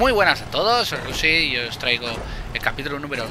Muy buenas a todos, soy Rusi y os traigo el capítulo número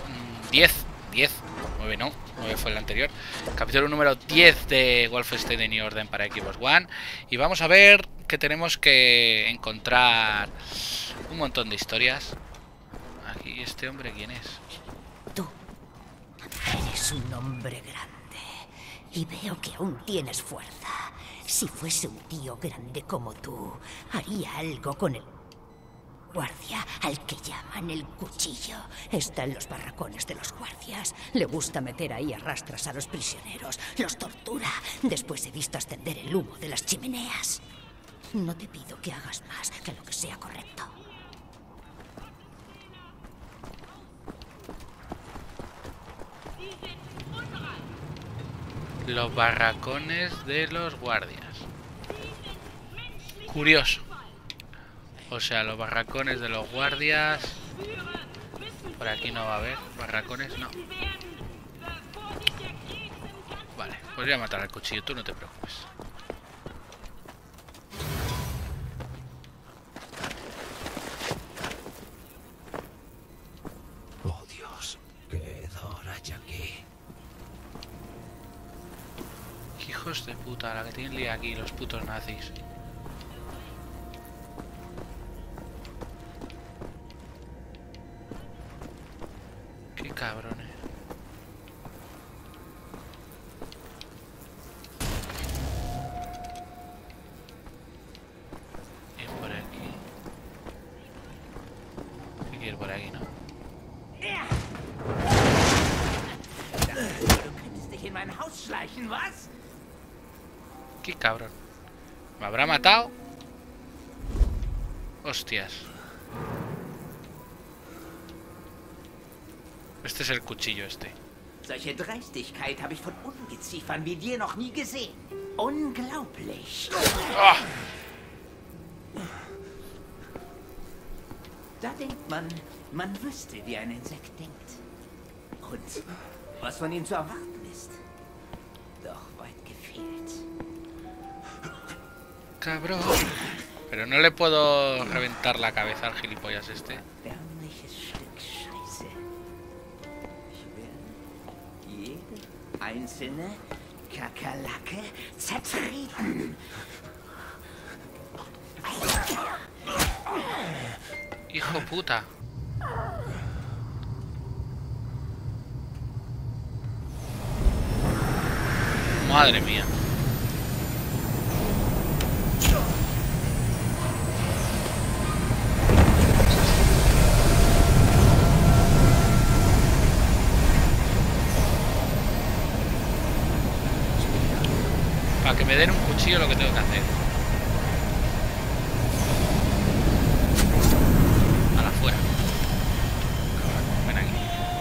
9 no, 9 fue el anterior. Capítulo número 10 de Wolfenstein The New Order para Xbox One. Y vamos a ver que tenemos que encontrar un montón de historias. Aquí, ¿este hombre quién es? Tú eres un hombre grande y veo que aún tienes fuerza. Si fuese un tío grande como tú, haría algo con el guardia al que llaman el cuchillo. Está en los barracones de los guardias. Le gusta meter ahí a rastras a los prisioneros. Los tortura. Después he visto ascender el humo de las chimeneas. No te pido que hagas más que lo que sea correcto. Los barracones de los guardias. Curioso. O sea, los barracones de los guardias. Por aquí no va a haber barracones, no. Vale, pues voy a matar al cuchillo, tú no te preocupes. Oh Dios, qué hedor hay aquí. Qué hijos de puta, la que tienen liada aquí los putos nazis. Qué cabrones. Y por aquí. Hay que ir por aquí, ¿no? Qué cabrón. ¿Me habrá matado? Hostias. Este es el cuchillo este. Solche Dreistigkeit habe ich von Ungeziefern wie dir noch nie gesehen. Unglaublich. ¡Ah! Da denkt man, man wüsste, wie ein Insekt denkt. Und was von ihm zu erwarten ist. Doch weit gefehlt. Cabrón. Pero no le puedo reventar la cabeza al gilipollas este. Erbärmliches Stück Scheiße. Ich werde jede einzelne Kakerlake zertreten. Hijo puta. Madre mía. Para que me den un cuchillo lo que tengo que hacer. A la fuera. Ven aquí.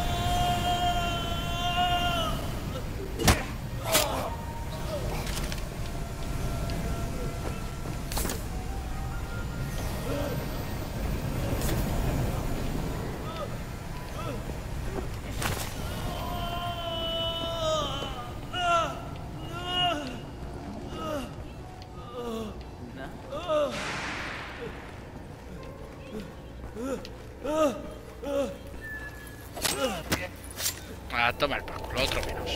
A tomar por culo, otro menos.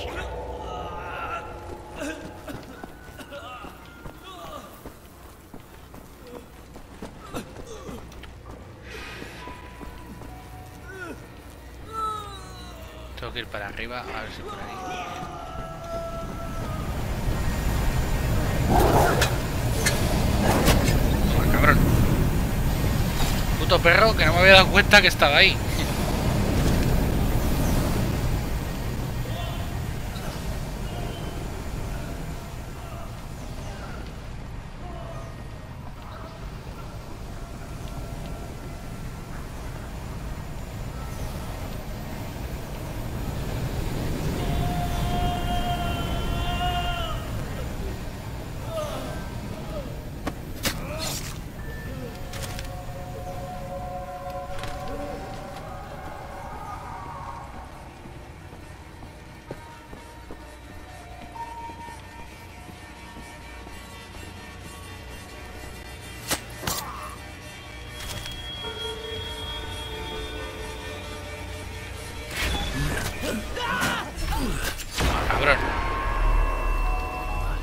Tengo que ir para arriba, a ver si por ahí. Toma, cabrón. Puto perro que no me había dado cuenta que estaba ahí.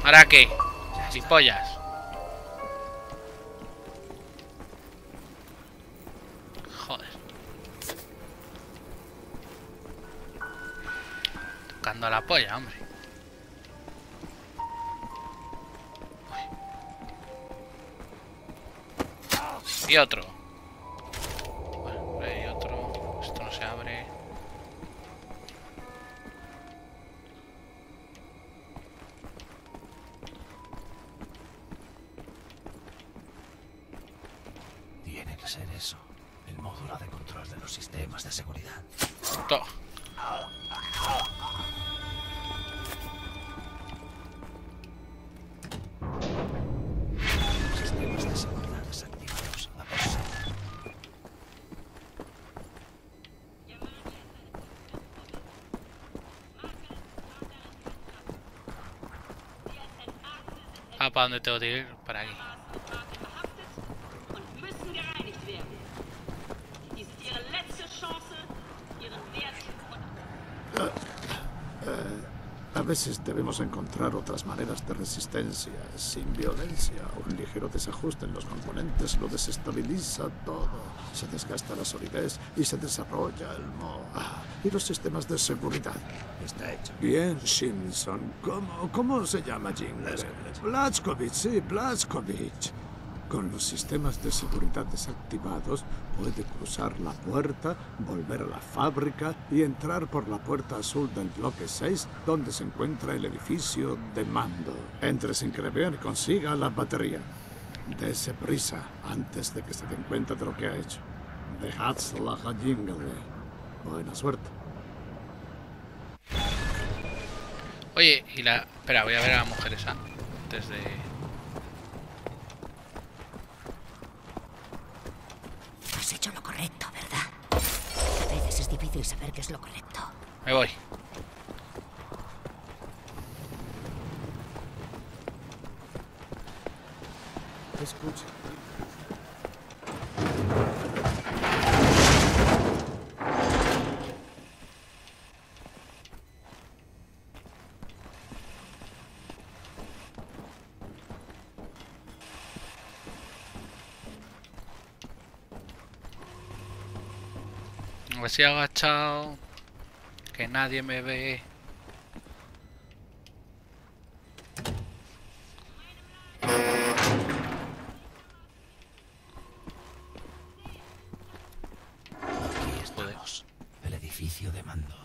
¿Ahora qué? Gilipollas. Joder. Tocando la polla, hombre. Uy. Y otro. Bueno, hay otro. Esto no se abre. Tiene que ser eso. El módulo de control de los sistemas de seguridad. To- Sistemas de seguridad desactivados. A por Z. Ah, ¿para dónde tengo que ir? Para aquí. Und müssen gereinigt werden. Dies ist Ihre letzte Chance, Ihren Wert A veces debemos encontrar otras maneras de resistencia, sin violencia. Un ligero desajuste en los componentes lo desestabiliza todo. Se desgasta la solidez y se desarrolla el y los sistemas de seguridad. Está hecho. Bien, Simpson. ¿Cómo se llama Jim? Blazkowicz, sí, Blazkowicz. Con los sistemas de seguridad desactivados, puede cruzar la puerta, volver a la fábrica y entrar por la puerta azul del bloque 6, donde se encuentra el edificio de mando. Entre sin que le vean y consiga la batería. Dese prisa antes de que se den cuenta de lo que ha hecho. Dejádsela a Jingle. Buena suerte. Oye, y la... Espera, voy a ver a la mujer esa. Antes de... Has hecho lo correcto, ¿verdad? A veces es difícil saber qué es lo correcto. Me voy. Escucha. A ver si he agachado. Que nadie me ve. Aquí estamos. El edificio de mando.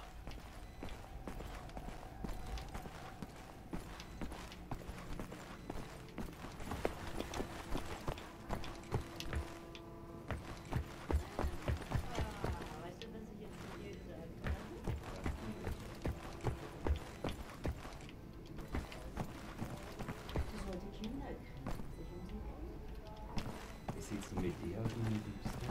Wie sieht's denn mit dir aus, meine Liebste?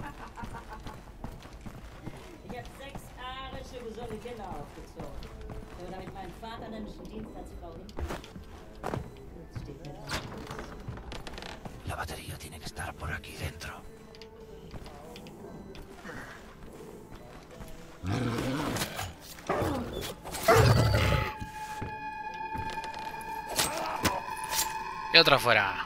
Ich habe 6 arische, gesunde Kinder aufgezogen. Aber damit mein Vater nämlich einen Dienst als Frau hinten. Jetzt steht mir das. La batería tiene que estar por aquí dentro. Y otra fuera.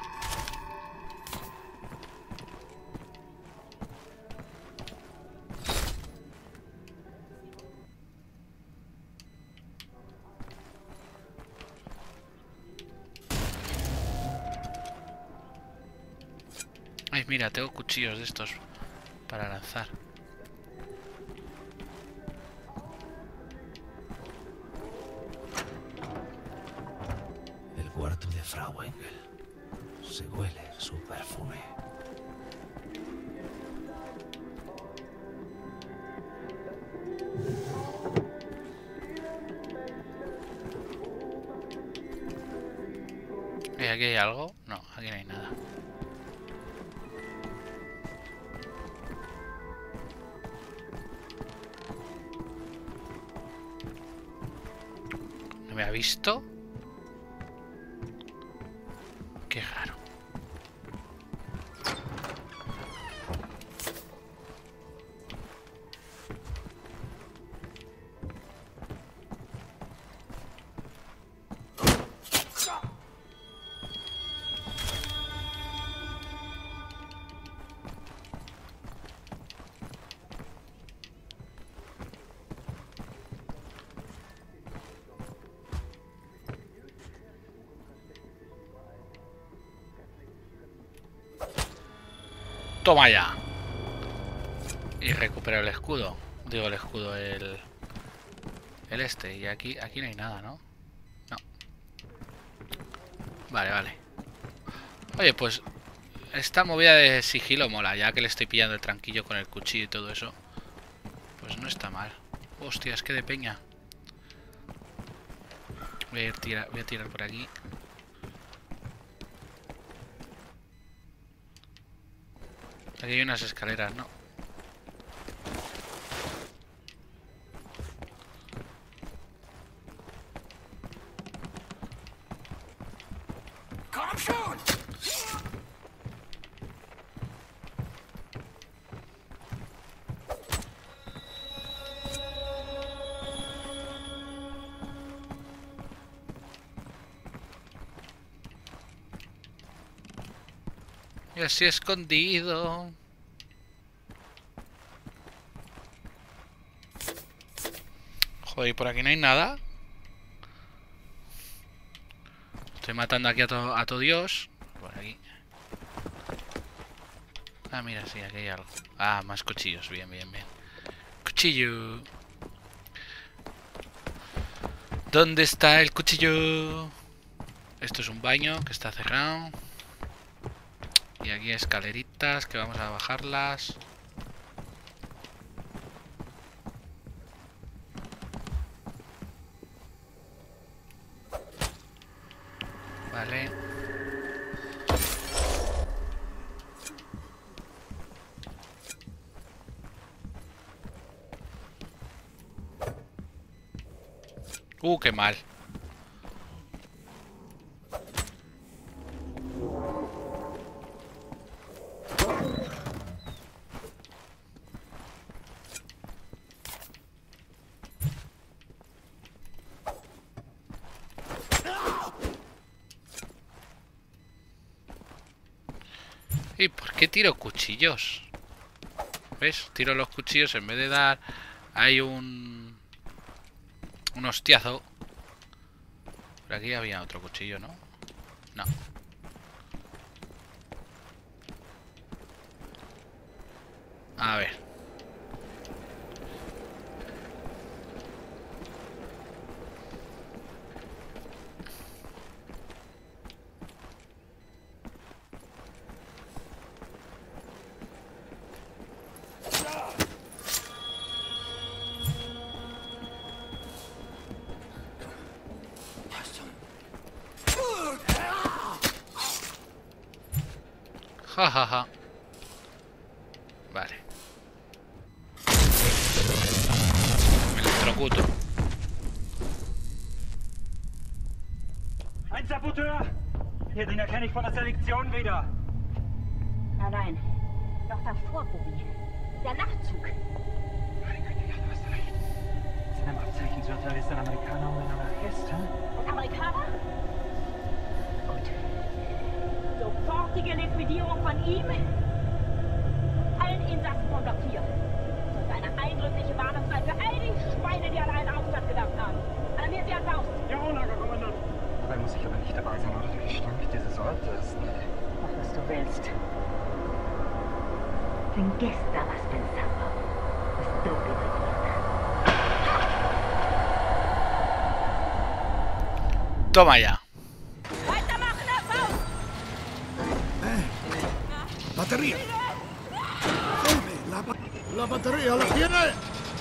Ay, mira, tengo cuchillos de estos para lanzar. El cuarto de Frau Engel. Se huele su perfume. ¿Y aquí hay algo? No, aquí no hay nada. ¿No me ha visto? Qué raro. Toma ya. Y recupero el escudo. Digo el escudo, el este. Y aquí no hay nada, ¿no? No. Vale, vale. Oye, pues esta movida de sigilo mola. Ya que le estoy pillando el tranquillo con el cuchillo y todo eso. Pues no está mal. Hostia, es que de peña. Voy a tirar por aquí. Aquí hay unas escaleras, ¿no? Y así escondido. Joder, ¿y por aquí no hay nada? Estoy matando aquí a todo Dios. Por aquí. Ah, mira, sí, aquí hay algo. Ah, más cuchillos. Bien, bien, bien. Cuchillo. ¿Dónde está el cuchillo? Esto es un baño que está cerrado. Y aquí hay escaleritas que vamos a bajarlas. Vale. Qué mal. ¿Y por qué tiro cuchillos? ¿Ves? Tiro los cuchillos en vez de dar... Hay un hostiazo. Por aquí había otro cuchillo, ¿no? No. A ver. Ja, ja, ja. Vale. Me electrocuto. Ein Saboteur! Hier, den erkenne ich von der Selektion wieder. Nein. Noch davor, Bobby. Der Nachtzug. Meine Güte, ja, du hast recht. Sind am Abzeichensviertel ist ein Amerikaner und ein Anarchist, hä? Ein Amerikaner? Gut. Sofortige Liquidierung von ihm. Allen Insassen von Block 4. Und eine eindrückliche Warnung sein für all die Schweine, die an einen Aufstand gedacht haben. Alarmiert sie an Faust. Jawohl, Lagerkommandant. Dabei muss ich aber nicht dabei sein, oder? Wie stank dieses Ortes. Mach, was du willst. En qué estabas pensando, estúpido idiota. Toma ya. ¡Batería! ¡La batería la tiene!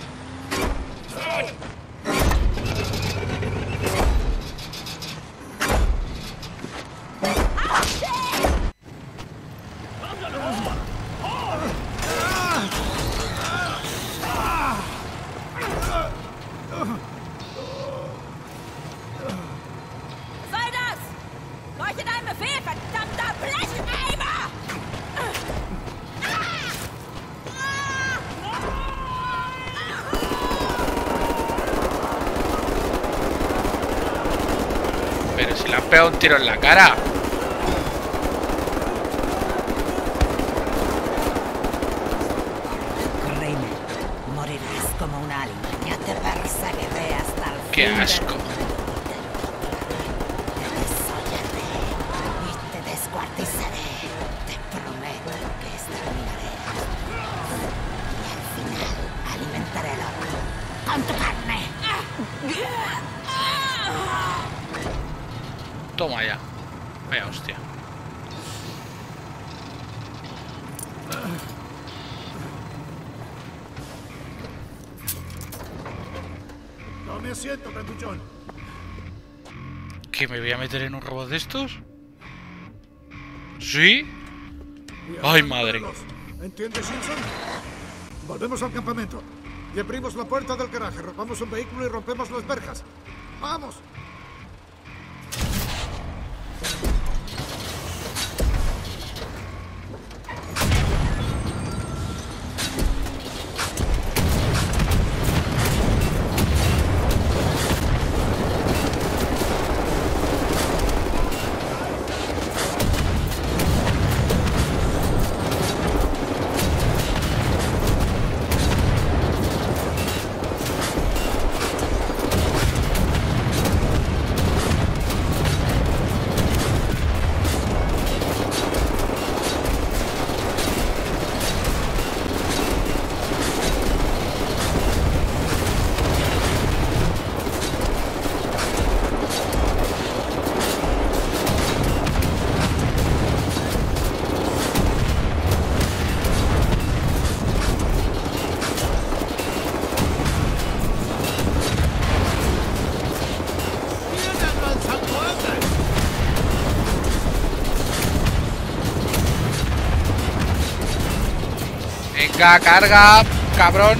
Pero si le han pegado un tiro en la cara. Reiner, morirás como una alimaña, te perseguiré hasta el fin. ¡Qué asco! Te deshollaré y te descuartizaré. Te prometo que exterminaré Toma ya. Vaya hostia. Tome asiento, grandullón. ¿Que me voy a meter en un robot de estos? ¿Sí? ¡Ay, madre! ¿Entiendes, Simpson? Volvemos al campamento. Y abrimos la puerta del garaje, robamos un vehículo y rompemos las verjas. ¡Vamos! Venga, carga, cabrón.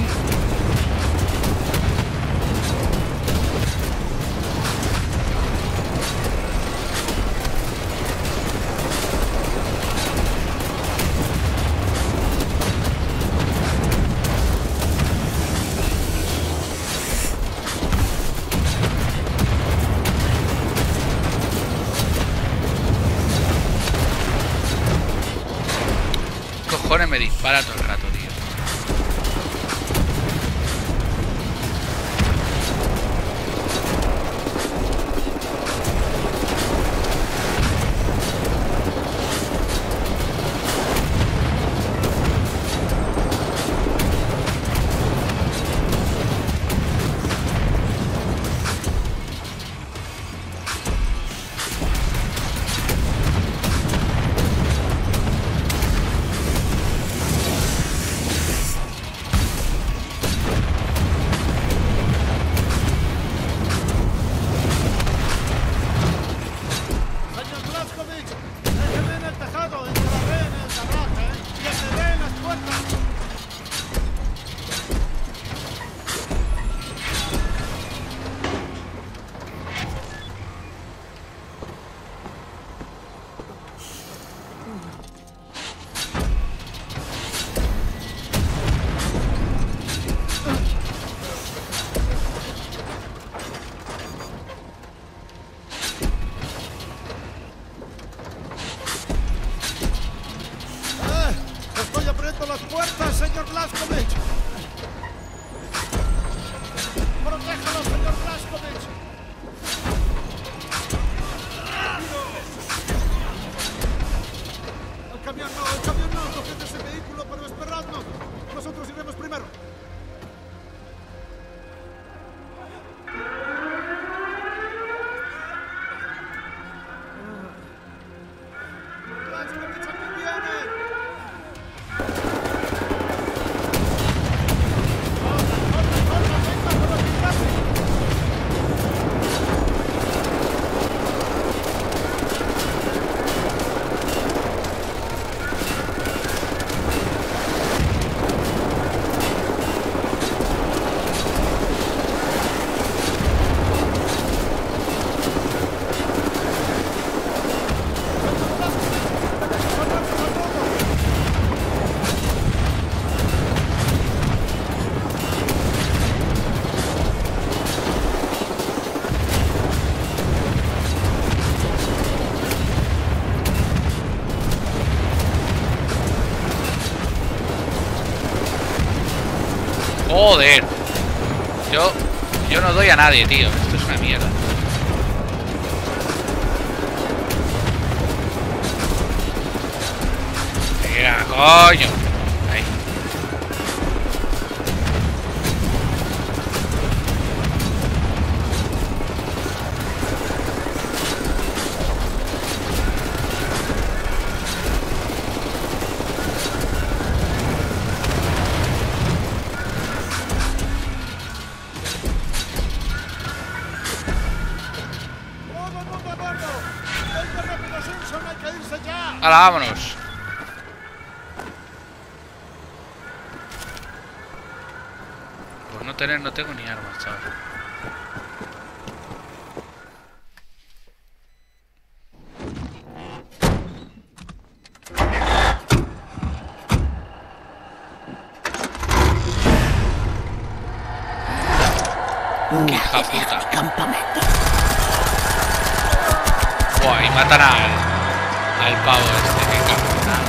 Cojones me dispara todo el rato, tío. ¡Estoy abriendo las puertas, señor Blazkowicz! ¡Protéjalo, señor Blazkowicz! ¡El camión no! ¡Coged ese vehículo, pero esperadnos! ¡Nosotros iremos primero! ¡Blazkowicz, aquí viene! Joder. Yo no doy a nadie, tío. Esto es una mierda. Mira, coño. Ahí. ¡Hala, vámonos! Por no tener, no tengo ni armas, chaval. Hija puta. Campamento. Buah, y matan al pavo este, que cabrón.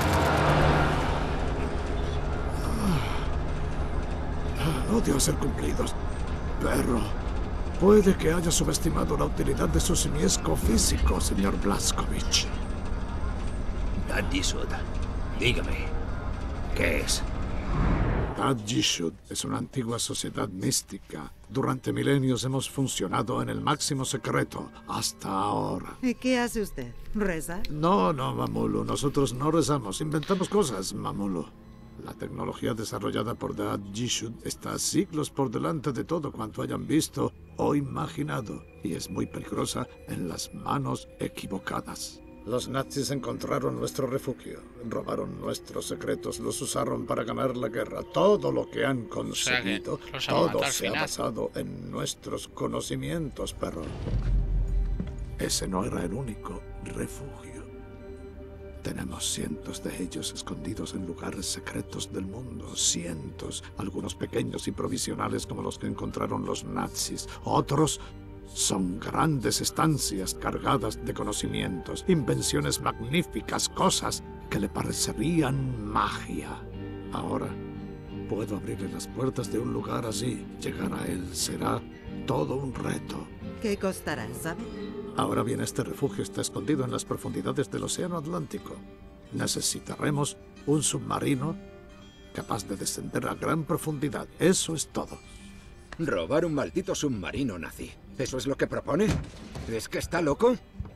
Odio ser cumplidos. Pero puede que haya subestimado la utilidad de su simiesco físico, señor Blazkowicz. Tadjishud, dígame, ¿qué es? Tadjishud es una antigua sociedad mística. Durante milenios hemos funcionado en el máximo secreto, hasta ahora. ¿Y qué hace usted? ¿Reza? No, Mamulu, nosotros no rezamos, inventamos cosas, Mamulu. La tecnología desarrollada por Tadjishud está siglos por delante de todo cuanto hayan visto o imaginado, y es muy peligrosa en las manos equivocadas. Los nazis encontraron nuestro refugio, robaron nuestros secretos, los usaron para ganar la guerra. Todo lo que han conseguido, todo se ha basado en nuestros conocimientos, pero ese no era el único refugio. Tenemos cientos de ellos escondidos en lugares secretos del mundo, cientos, algunos pequeños y provisionales como los que encontraron los nazis, otros son grandes estancias cargadas de conocimientos, invenciones magníficas, cosas que le parecerían magia. Ahora puedo abrirle las puertas de un lugar así. Llegar a él será todo un reto. ¿Qué costará, sabe? Ahora bien, este refugio está escondido en las profundidades del Océano Atlántico. Necesitaremos un submarino capaz de descender a gran profundidad. Eso es todo. Robar un maldito submarino nazi. ¿Eso es lo que propone? ¿Es que está loco?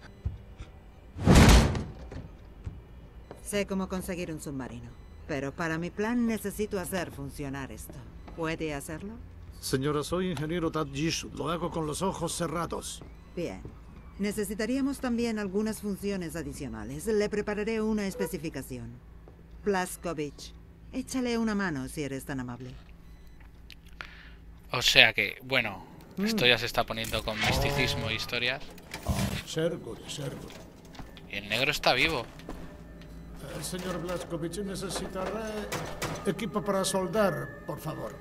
Sé cómo conseguir un submarino, pero para mi plan necesito hacer funcionar esto. ¿Puede hacerlo? Señora, soy ingeniero Tadjishud. Lo hago con los ojos cerrados. Bien. Necesitaríamos también algunas funciones adicionales. Le prepararé una especificación. Blazkowicz, échale una mano si eres tan amable. O sea que, bueno, esto ya se está poniendo con misticismo e historias. Seguro. Y el negro está vivo. Señor Blazkowicz, necesitará equipo para soldar, por favor.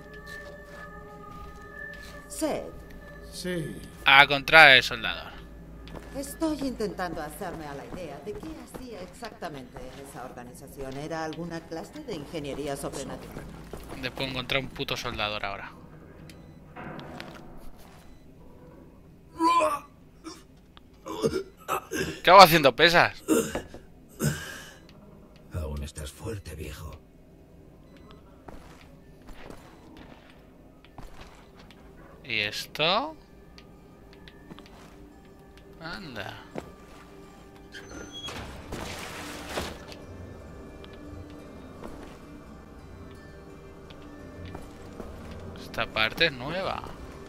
Seth. Sí. A contra el soldador. Estoy intentando hacerme a la idea de qué hacía exactamente en esa organización. ¿Era alguna clase de ingeniería sobrenatural? Después encontrar un puto soldador ahora. ¿Qué hago haciendo pesas? Aún estás fuerte, viejo. ¿Y esto? Anda. Esta parte es nueva.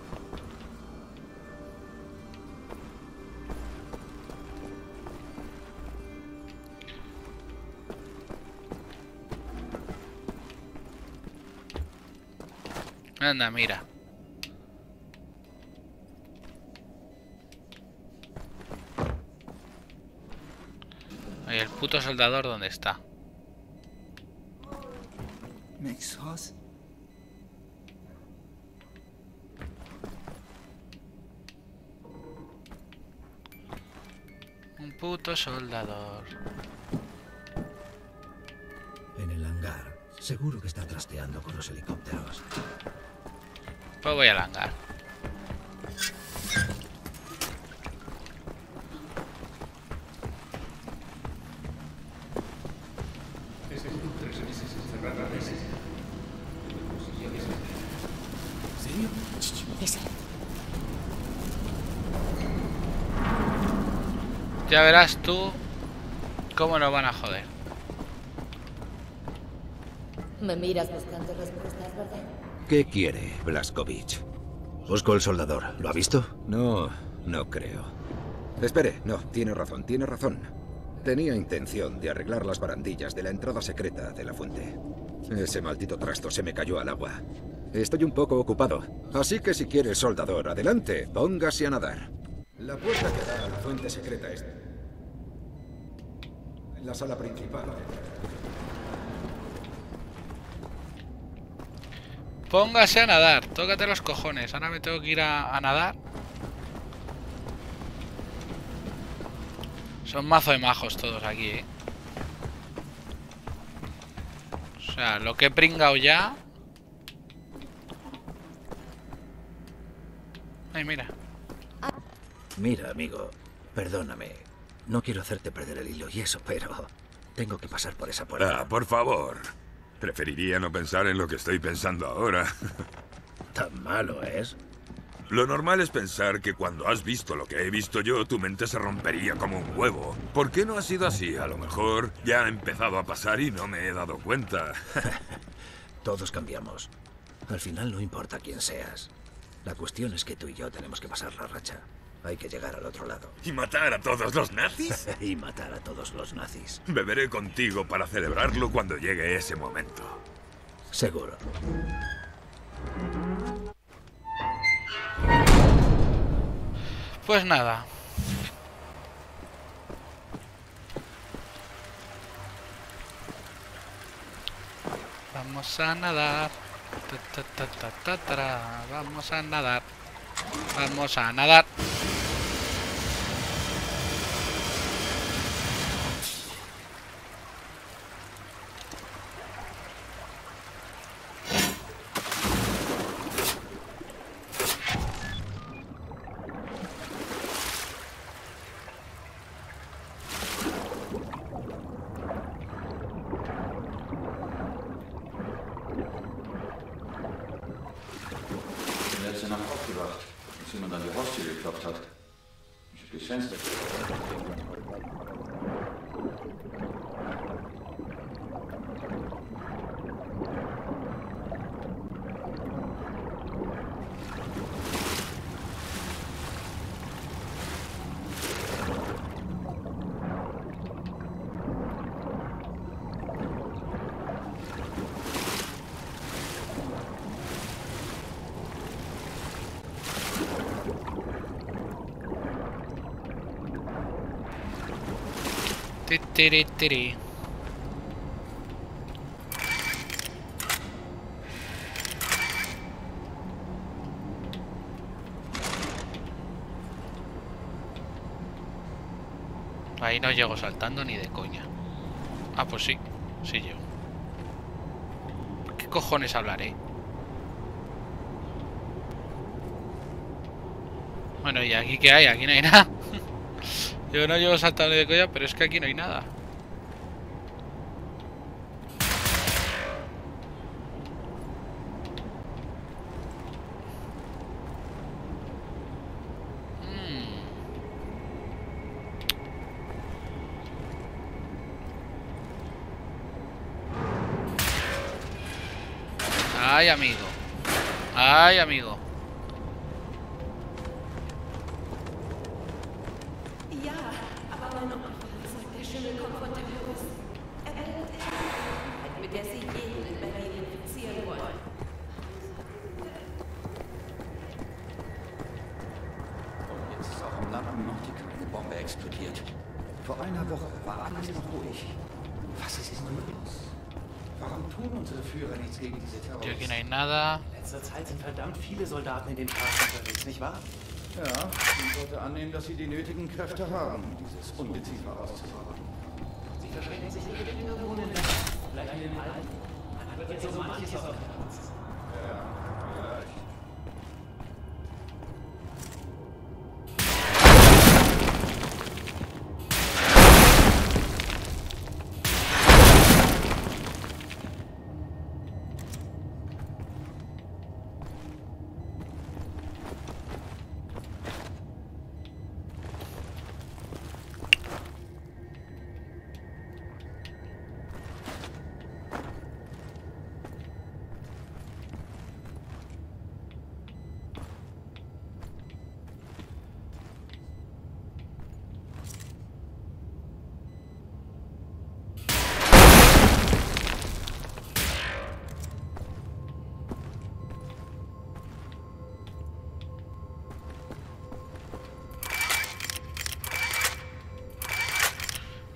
Anda, mira. ¿Y el puto soldador dónde está? Un puto soldador. En el hangar. Seguro que está trasteando con los helicópteros. Pues voy al hangar. ¿Serio? Ese. Ya verás tú cómo nos van a joder. Me miras buscando respuestas, ¿verdad? ¿Qué quiere Blazkowicz? Busco el soldador. ¿Lo ha visto? No, no creo. Espere, no, tiene razón. Tenía intención de arreglar las barandillas de la entrada secreta de la fuente. Ese maldito trasto se me cayó al agua. Estoy un poco ocupado, así que si quieres, soldador, adelante, póngase a nadar. La puerta que da a la fuente secreta es en la sala principal. Póngase a nadar, tócate los cojones. Ahora me tengo que ir a nadar. Son mazo de majos todos aquí, ¿eh? O sea, lo que he pringado ya. Ay, mira. Mira, amigo, perdóname. No quiero hacerte perder el hilo y eso, pero tengo que pasar por esa puerta. Ah, por favor. Preferiría no pensar en lo que estoy pensando ahora. ¿Tan malo es? Lo normal es pensar que cuando has visto lo que he visto yo, tu mente se rompería como un huevo. ¿Por qué no ha sido así? A lo mejor ya ha empezado a pasar y no me he dado cuenta. Todos cambiamos. Al final no importa quién seas. La cuestión es que tú y yo tenemos que pasar la racha. Hay que llegar al otro lado. ¿Y matar a todos los nazis? Y matar a todos los nazis. Beberé contigo para celebrarlo cuando llegue ese momento. Seguro. Pues nada. Vamos a nadar. Vamos a nadar. Vamos a nadar. Letzte Nacht aufgewacht, als jemand an die Haustür geklopft hat. Ich hab durchs Fenster Tiri. Ahí no llego saltando ni de coña. Ah, pues sí. Sí llego. ¿Qué cojones hablaré? Bueno, ¿y aquí qué hay? Aquí no hay nada. Yo no llevo saltando ni de coña, pero es que aquí no hay nada. Ay, amigo. Ay, amigo. Ja, aber meine Opfer sagt, der Schimmel kommt von Terroristen. Mit der sie jeden in Berlin infizieren wollen. Und jetzt ist auch im Land Nordic eine Bombe explodiert. Vor einer Woche war alles noch ruhig. Was ist nun los? Warum tun unsere Führer nichts gegen diese Terroristen? Aquí no hay nada. In letzter Zeit sind verdammt viele Soldaten in den Parks unterwegs, nicht wahr? Ja, man sollte annehmen, dass sie die nötigen Kräfte haben, dieses Ungeziefer auszufahren. Sie verschränken sich nicht in irgendwo in den Ländern, vielleicht in den Alpen. Man wird jetzt so manches auf der Karte. Ja, vielleicht.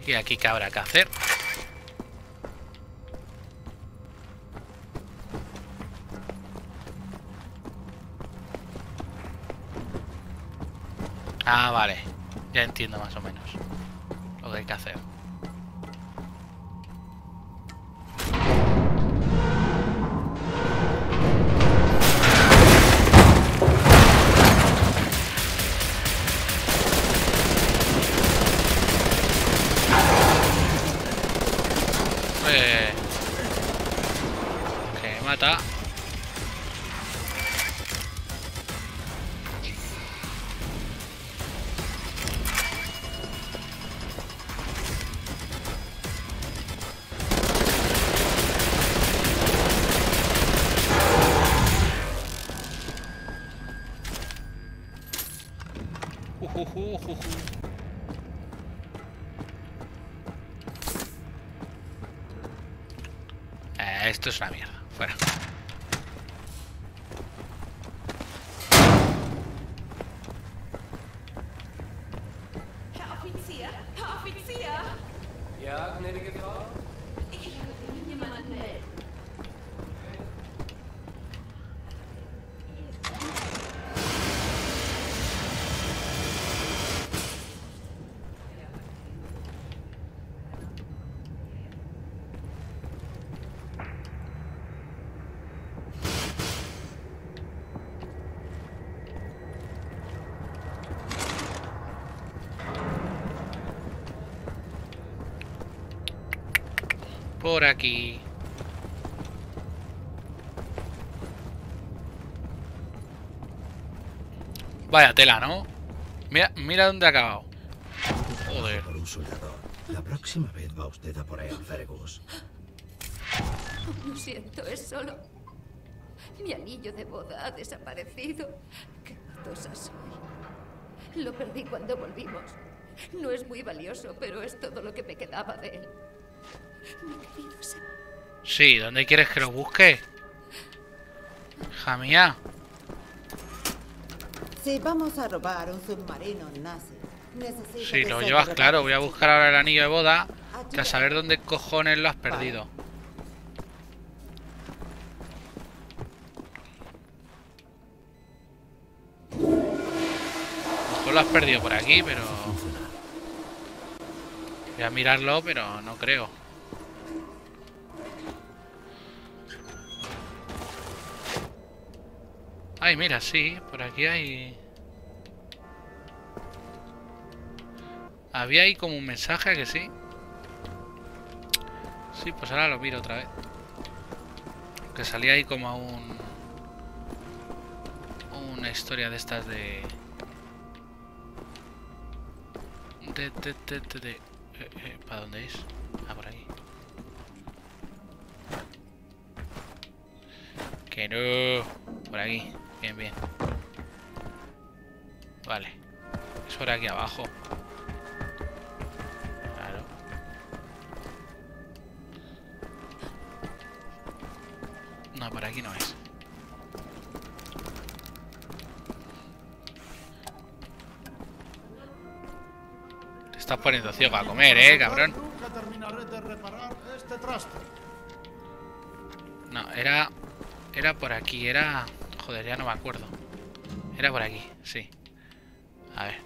¿Y aquí qué habrá que hacer? Ah, vale. Ya entiendo más o menos lo que hay que hacer. Que mata. Esto es una mierda. Fuera. Herr Offizier! Herr Offizier! Ja, gnädige Frau? Ich wollte Ihnen jemanden melden. Por aquí. Vaya tela, ¿no? Mira dónde ha acabado. Joder. Por un soldado. La próxima vez va usted a por él, Fergus. Lo siento, es solo... Mi anillo de boda ha desaparecido. Qué matosa soy. Lo perdí cuando volvimos. No es muy valioso, pero es todo lo que me quedaba de él. Mi querido Sam. Sí, ¿dónde quieres que lo busque? Hija mía. Si vamos a robar un submarino nazi, necesito Si que lo sepa llevas de claro, la voy a buscar ahora el anillo de boda. Que a saber dónde cojones lo has perdido. A lo mejor lo has perdido por aquí, pero... Voy a mirarlo, pero no creo. Ay, mira, sí, por aquí hay... Había ahí como un mensaje, que sí. Sí, pues ahora lo miro otra vez. Que salía ahí como una historia de estas de... ¿Para dónde es? Ah, por aquí. Que no... Por aquí. Bien, bien. Vale. Es por aquí abajo. Claro. No, por aquí no es. Te estás poniendo ciego a comer, cabrón. Nunca terminaré de reparar este traste. No, era por aquí, era... Joder, ya no me acuerdo. Era por aquí, sí. A ver.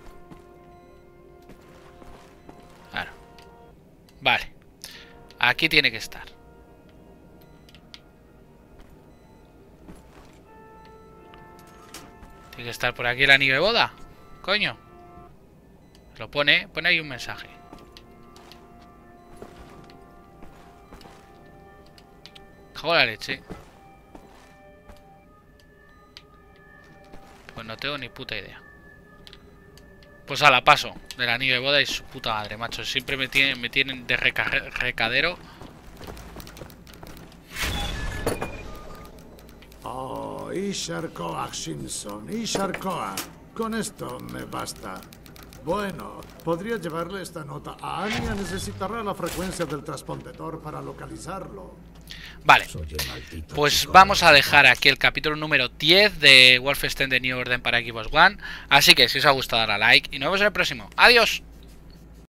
Claro. Vale. Aquí tiene que estar. Tiene que estar por aquí el anillo de boda. Coño. Lo pone ahí un mensaje. Cago en la leche. Pues no tengo ni puta idea. Pues a la paso del anillo de boda y su puta madre, macho. Siempre me tienen de recadero. Oh, Isharkoa, Simpson, Isharkoa. Con esto me basta. Bueno, podría llevarle esta nota a Anya. Necesitará la frecuencia del transpondedor para localizarlo. Vale, pues vamos a dejar aquí el capítulo número 10 de Wolfenstein The New Order para Xbox One. Así que si os ha gustado, dale a like y nos vemos en el próximo. ¡Adiós!